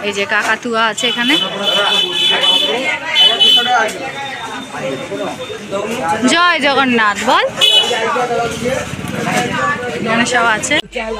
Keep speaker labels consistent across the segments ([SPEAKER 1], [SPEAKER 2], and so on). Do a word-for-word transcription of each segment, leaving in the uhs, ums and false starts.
[SPEAKER 1] এই যে কাকাতুয়া আছে এখানে। জয় জগন্নাথ বল। এখানে সব আছে।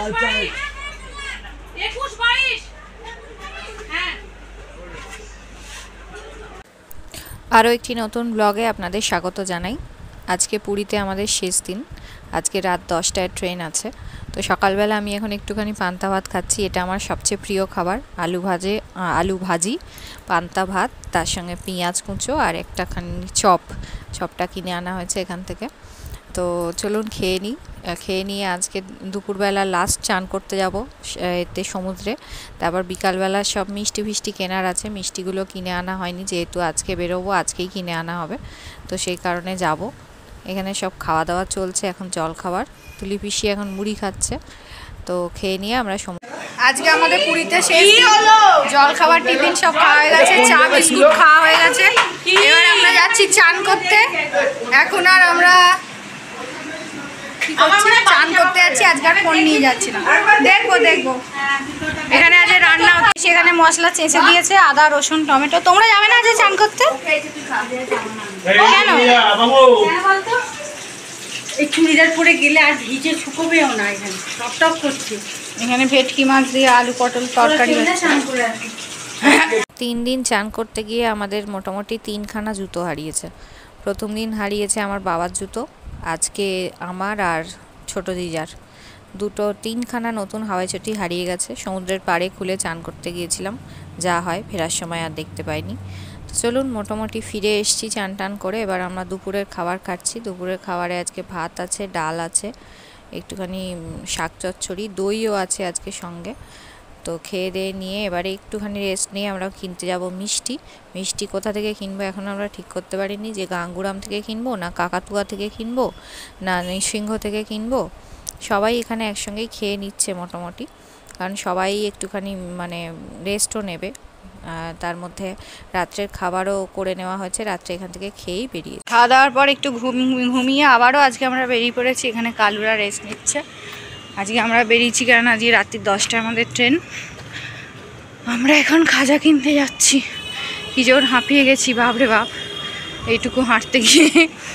[SPEAKER 1] আরও একটি নতুন ব্লগে আপনাদের স্বাগত জানাই। আজকে পুরীতে আমাদের শেষ দিন। আজকে রাত দশটায় ট্রেন আছে। তো সকালবেলা আমি এখন একটুখানি পান্তা ভাত খাচ্ছি। এটা আমার সবচেয়ে প্রিয় খাবার। আলু ভাজে আলু ভাজি, পান্তা ভাত, তার সঙ্গে পেঁয়াজ কুঁচো আর একটাখানি চপ। চপটা কিনে আনা হয়েছে এখান থেকে। তো চলুন খেয়ে নিই। খেয়ে নিয়ে আজকে দুপুরবেলা লাস্ট চান করতে যাব এতে সমুদ্রে। তারপর বিকালবেলা সব মিষ্টি ফিষ্টি কেনার আছে। মিষ্টিগুলো কিনে আনা হয়নি, যেহেতু আজকে বেরোবো, আজকেই কিনে আনা হবে। তো সেই কারণে যাব। এখানে সব খাওয়া দাওয়া চলছে এখন, জল খাবার। তুলি পিসি এখন মুড়ি খাচ্ছে। তো খেয়ে নিয়ে আমরা সমুদ্র। আজকে আমাদের পুরীতে শেষ জল খাবার, টিফিন সব খাওয়া হয়ে গেছে, চা বিস্কুট খাওয়া হয়ে গেছে। এবার আমরা যাচ্ছি চান করতে। এখন আর আমরা চান করতে যাচ্ছি, আজকে আর ফোন নিয়ে যাচ্ছি না। দেখবো দেখবো এখানে আজ রান্না হচ্ছে, সেখানে মশলা চেঁচে দিয়েছে, আদা রসুন টমেটো। তোমরা যাবে না আজ চান করতে? কেন?
[SPEAKER 2] এই চুড়িদার পরে গেলে আর ভিজে শুকোবেও না। এখানে টপ টপ করছে।
[SPEAKER 1] এখানে ভেটকি মাছ দিয়ে আলু পটল তরকারি। তিন দিন চান করতে গিয়ে আমাদের মোটামুটি তিনখানা জুতো হারিয়েছে। প্রথম দিন হারিয়েছে আমার বাবার জুতো, আজকে আমার আর ছোটো দিজার দুটো তিনখানা নতুন হাওয়াই চটি হারিয়ে গেছে। সমুদ্রের পাড়ে খুলে চান করতে গিয়েছিলাম, যা হয় ফেরার সময় আর দেখতে পাইনি। তো চলুন মোটামুটি ফিরে এসেছি চান টান করে। এবার আমরা দুপুরের খাবার খাচ্ছি। দুপুরের খাবারে আজকে ভাত আছে, ডাল আছে, একটুখানি শাক চচ্চড়ি, দইও আছে আজকে সঙ্গে। তো খেয়ে দিয়ে নিয়ে এবারে একটুখানি রেস্ট নিয়ে আমরা কিনতে যাব মিষ্টি। মিষ্টি কোথা থেকে কিনবো এখন আমরা ঠিক করতে পারিনি, যে গাঙ্গুরাম থেকে কিনবো না কাকাতুয়া থেকে কিনবো না নৃসিংহ থেকে কিনবো। সবাই এখানে একসঙ্গেই খেয়ে নিচ্ছে মোটামুটি, কারণ সবাই একটুখানি মানে রেস্টও নেবে। তার মধ্যে রাত্রের খাবারও করে নেওয়া হয়েছে, রাত্রে এখান থেকে খেয়েই বেরিয়ে। খাওয়া দাওয়ার পর একটু ঘুম ঘুমিয়ে আবারও আজকে আমরা বেরিয়ে পড়েছি। এখানে কালুরা রেস্ট নিচ্ছে। আজকে আমরা বেরিয়েছি কারণ আজকে রাত্রি দশটায় আমাদের ট্রেন। আমরা এখন খাজা কিনতে যাচ্ছি। কি জোর হাঁপিয়ে গেছি বাপরে বাপ এইটুকু হাঁটতে গিয়ে।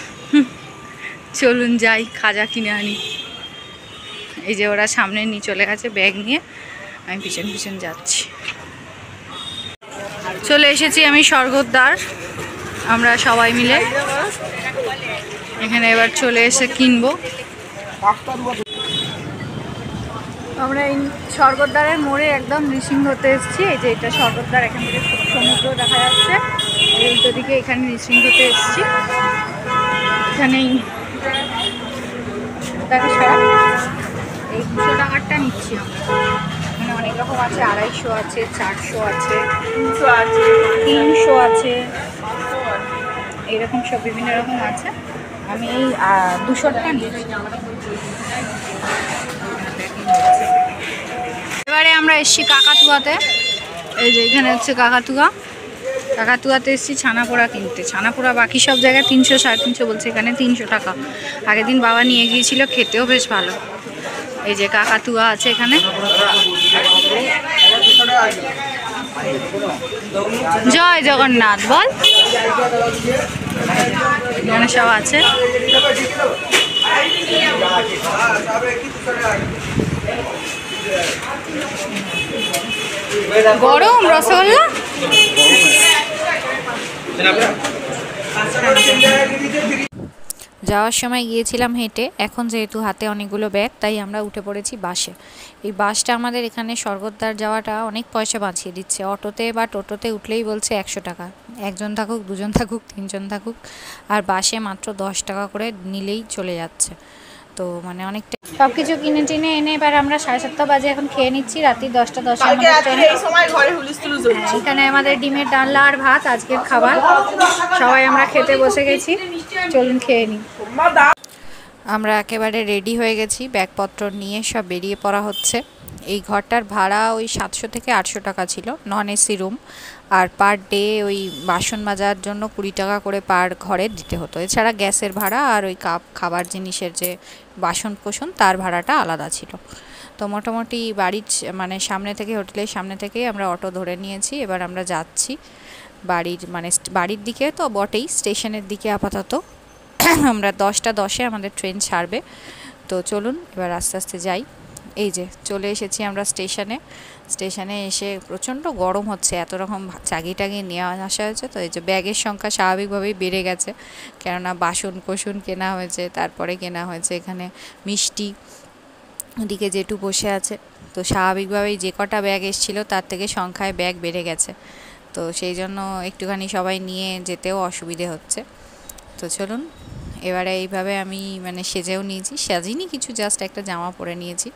[SPEAKER 1] চলুন যাই খাজা কিনে আনি। এই যে ওরা সামনে নিয়ে চলে গেছে ব্যাগ নিয়ে, আমি পিছন পিছন যাচ্ছি। চলে এসেছি আমি স্বর্গদ্বার, আমরা সবাই মিলে এখানে এবার চলে এসে কিনবো। আমরা এই স্বর্গদ্বারের মোড়ে একদম নৃসিংহতে এসেছি। এই যে এটা স্বর্গদ্বার, এখান থেকে সমুদ্র দেখা যাচ্ছে। এই উল্টো দিকে এখানে নৃসিংহতে এসেছি। এখানেই দেখো এই দুশো টাকারটা নিচ্ছি আমরা। এখানে অনেক রকম আছে, আড়াইশো আছে, চারশো আছে, তিনশো আছে, তিনশো আছে, এইরকম সব বিভিন্ন রকম আছে। আমি এই দুশোটা নিচ্ছি। এবারে আমরা এসছি কাকাতুয়াতে। এই যে এখানে হচ্ছে কাকাতুয়া। কাকাতুয়াতে এসছি ছানাপোড়া কিনতে। ছানাপোড়া বাকি সব জায়গায় তিনশো সাড়ে তিনশো বলছে, এখানে তিনশো টাকা। আগের দিন বাবা নিয়ে গিয়েছিল, খেতেও বেশ ভালো। এই যে কাকাতুয়া আছে এখানে। জয় জগন্নাথ বল। এখানে সব আছে। গরম রসগোল্লা। যাওয়ার সময় গিয়েছিলাম হেঁটে, এখন যেহেতু হাতে অনেকগুলো ব্যাগ তাই আমরা উঠে পড়েছি বাসে। এই বাসটা আমাদের এখানে স্বর্গদ্বার যাওয়াটা অনেক পয়সা বাঁচিয়ে দিচ্ছে। অটোতে বা টোটোতে উঠলেই বলছে একশো টাকা, একজন থাকুক দুজন থাকুক তিনজন থাকুক, আর বাসে মাত্র দশ টাকা করে নিলেই চলে যাচ্ছে। তো মানে অনেকটা সব কিছু কিনে টিনে এনে এবার আমরা সাড়ে সাতটা বাজে এখন খেয়ে নিচ্ছি। রাত্রি দশটা দশে এখানে আমাদের ডিমের ডালনা আর ভাত আজকের খাবার। সবাই আমরা খেতে বসে গেছি, চলুন খেয়ে নিই। আমরা একেবারে রেডি হয়ে গেছি, ব্যাগপত্র নিয়ে সব বেরিয়ে পড়া হচ্ছে। এই ঘরটার ভাড়া ওই সাতশো থেকে আটশো টাকা ছিল, নন এসি রুম। আর পার ডে ওই বাসন মাজার জন্য কুড়ি টাকা করে পার ঘরে দিতে হতো। এছাড়া গ্যাসের ভাড়া আর ওই কাপ খাবার জিনিসের যে বাসন কোসন তার ভাড়াটা আলাদা ছিল। তো মোটামুটি বাড়ির মানে সামনে থেকে, হোটেলের সামনে থেকেই আমরা অটো ধরে নিয়েছি। এবার আমরা যাচ্ছি বাড়ির মানে বাড়ির দিকে তো বটেই, স্টেশনের দিকে আপাতত। আমরা দশটা দশে আমাদের ট্রেন ছাড়বে। তো চলুন এবার আস্তে আস্তে যাই। এই যে চলে এসেছি আমরা স্টেশনে। স্টেশনে এসে প্রচণ্ড গরম হচ্ছে, এত রকম চাগি টাগি নিয়ে আসা হয়েছে। তো এই যে ব্যাগের সংখ্যা স্বাভাবিকভাবেই বেড়ে গেছে, কেননা বাসন কোসন কেনা হয়েছে, তারপরে কেনা হয়েছে এখানে মিষ্টি। ওদিকে জেঠু বসে আছে, তো স্বাভাবিকভাবেই যে কটা ব্যাগ এসেছিলো তার থেকে সংখ্যায় ব্যাগ বেড়ে গেছে। তো সেই জন্য একটুখানি সবাই নিয়ে যেতেও অসুবিধে হচ্ছে। তো চলুন এবারে এইভাবে আমি মানে সেজেও নিয়েছি, সাজিনি কিছু, জাস্ট একটা জামা পরে নিয়েছি।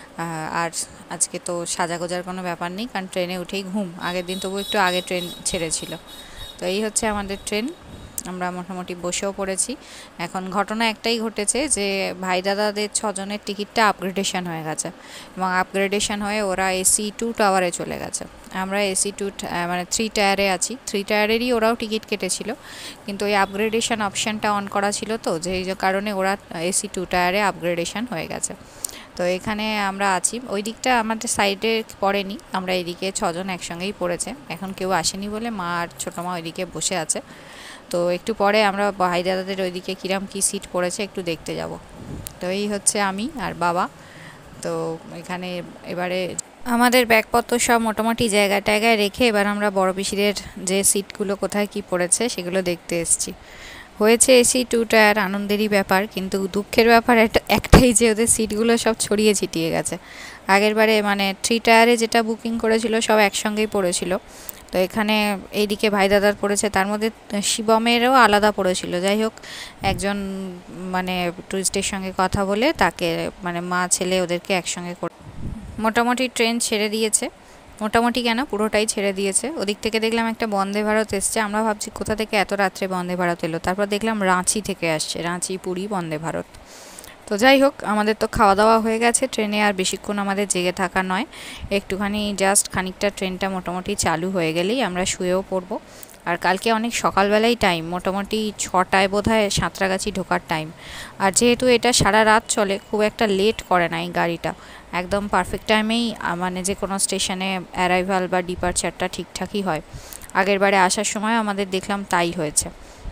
[SPEAKER 1] আর আজকে তো সাজাগোজার কোনো ব্যাপার নেই, কারণ ট্রেনে উঠেই ঘুম। আগের দিন তবু একটু আগে ট্রেন ছেড়েছিল। তো এই হচ্ছে আমাদের ট্রেন, আমরা মোটামুটি বসেও পড়েছি। এখন ঘটনা একটাই ঘটেছে যে ভাই দাদাদের ছজনের টিকিটটা আপগ্রেডেশন হয়ে গেছে, এবং আপগ্রেডেশন হয়ে ওরা এসি টু টাওয়ারে চলে গেছে। আমরা এসি টু মানে থ্রি টায়ারে আছি। থ্রি টায়ারেরই ওরাও টিকিট কেটেছিল, কিন্তু ওই আপগ্রেডেশন অপশানটা অন করা ছিল, তো যেই কারণে ওরা এসি টু টায়ারে আপগ্রেডেশন হয়ে গেছে। তো এখানে আমরা আছি, ওই দিকটা আমাদের সাইডে পড়েনি, আমরা এইদিকে ছজন একসঙ্গেই পড়েছে। এখন কেউ আসেনি বলে মা আর ছোটো মা ওইদিকে বসে আছে। তো একটু পরে আমরা ভাই দাদাদের ওইদিকে কিরম কী সিট পড়েছে একটু দেখতে যাব। তো এই হচ্ছে আমি আর বাবা। তো এখানে এবারে আমাদের ব্যাগপত্র সব মোটামুটি জায়গায় টায়গায় রেখে এবার আমরা বড় পিসিদের যে সিটগুলো কোথায় কি পড়েছে সেগুলো দেখতে এসেছি। হয়েছে এসি টু টায়ার, আনন্দেরই ব্যাপার, কিন্তু দুঃখের ব্যাপার একটাই যে ওদের সিটগুলো সব ছড়িয়ে ছিটিয়ে গেছে। আগের বারে মানে থ্রি টায়ারে যেটা বুকিং করেছিল সব একসঙ্গেই পড়েছিল, তো এখানে এইদিকে ভাই দাদার পড়েছে, তার মধ্যে শিবমেরও আলাদা পড়েছিল। যাই হোক, একজন মানে টুরিস্টের সঙ্গে কথা বলে তাকে মানে মা ছেলে ওদেরকে একসঙ্গে করে মোটামুটি ট্রেন ছেড়ে দিয়েছে। মোটামুটি কেন, পুরোটাই ছেড়ে দিয়েছে। ওদিক থেকে দেখলাম একটা বন্দে ভারত এসছে, আমরা ভাবছি কোথা থেকে এত রাত্রে বন্দে ভারত এলো, তারপর দেখলাম রাঁচি থেকে আসছে, রাঁচি পুরী বন্দে ভারত। তো যাই হোক, আমাদের তো খাওয়া দাওয়া হয়ে গেছে, ট্রেনে আর বেশিক্ষণ আমাদের জেগে থাকা নয়, একটুখানি জাস্ট খানিকটা ট্রেনটা মোটামুটি চালু হয়ে গেলেই আমরা শুয়েও পড়বো। আর কালকে অনেক সকালবেলাই টাইম, মোটামুটি ছটায় বোধহয় সাঁতরাগাছি ঢোকার টাইম। আর যেহেতু এটা সারা রাত চলে, খুব একটা লেট করে না এই গাড়িটা, একদম পারফেক্ট টাইমেই মানে যে কোনো স্টেশনে অ্যারাইভাল বা ডিপারচারটা ঠিকঠাকই হয়। আগের বারে আসার সময় আমাদের দেখলাম তাই হয়েছে।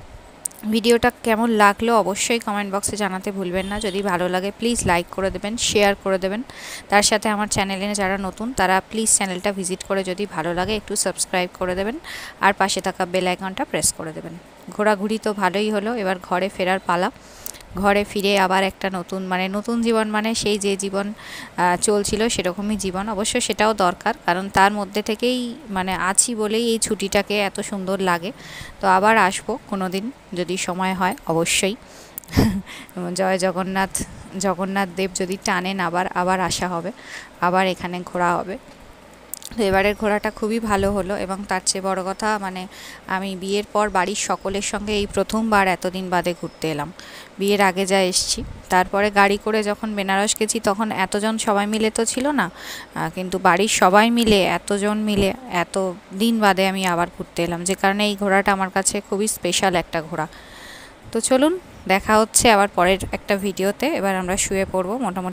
[SPEAKER 1] ভিডিওটা কেমন লাগলো অবশ্যই কমেন্ট বক্সে জানাতে ভুলবেন না। যদি ভালো লাগে প্লিজ লাইক করে দেবেন, শেয়ার করে দেবেন। তার সাথে আমার চ্যানেলে যারা নতুন তারা প্লিজ চ্যানেলটা ভিজিট করে যদি ভালো লাগে একটু সাবস্ক্রাইব করে দেবেন, আর পাশে থাকা বেল আইকনটা প্রেস করে দেবেন। ঘোরাঘুরি তো ভালোই হলো, এবার ঘরে ফেরার পালা। ঘরে ফিরে আবার একটা নতুন মানে নতুন জীবন, মানে সেই যে জীবন চলছিল সেরকমই জীবন। অবশ্য সেটাও দরকার, কারণ তার মধ্যে থেকেই মানে আছি বলেই এই ছুটিটাকে এত সুন্দর লাগে। তো আবার আসবো কোনো দিন যদি সময় হয়, অবশ্যই। জয় জগন্নাথ, জগন্নাথ দেব যদি টানেন আবার আবার আসা হবে, আবার এখানে ঘোরা হবে। তো এবারের ঘোরাটা খুবই ভালো হলো, এবং তার চেয়ে বড় কথা মানে আমি বিয়ের পর বাড়ির সকলের সঙ্গে এই প্রথমবার এতদিন বাদে ঘুরতে এলাম। বিয়ের আগে যা এসছি, তারপরে গাড়ি করে যখন বেনারস গেছি তখন এতজন সবাই মিলে তো ছিল না, কিন্তু বাড়ির সবাই মিলে এতজন মিলে এত দিন বাদে আমি আবার ঘুরতে এলাম, যে কারণে এই ঘোরাটা আমার কাছে খুবই স্পেশাল একটা ঘোরা। তো চলুন দেখা হচ্ছে আবার পরের একটা ভিডিওতে। এবার আমরা শুয়ে পড়বো মোটামুটি।